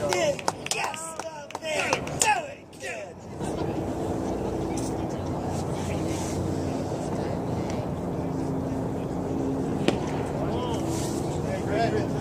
did. Yes, the man. Do it, kid. Hey, Greg.